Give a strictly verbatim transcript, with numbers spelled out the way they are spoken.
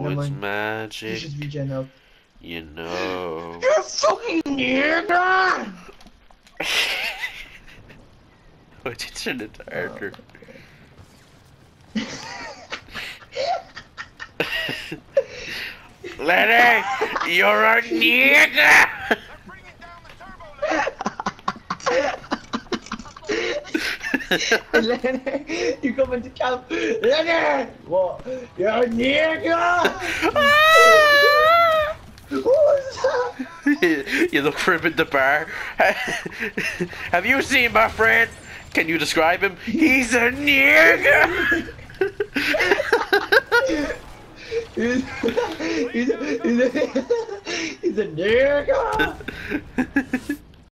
It's mind. magic. You should regen up. You know. You're a fucking nigga! Why'd you turn it darker? Lenayy, you're a nigga! Lenayy, you come into camp. Lenayy! What? You're a nigga! What was that? You look for him in the bar. Have you seen my friend? Can you describe him? He's a nigga! he's, he's, a, he's, a, he's a nigga!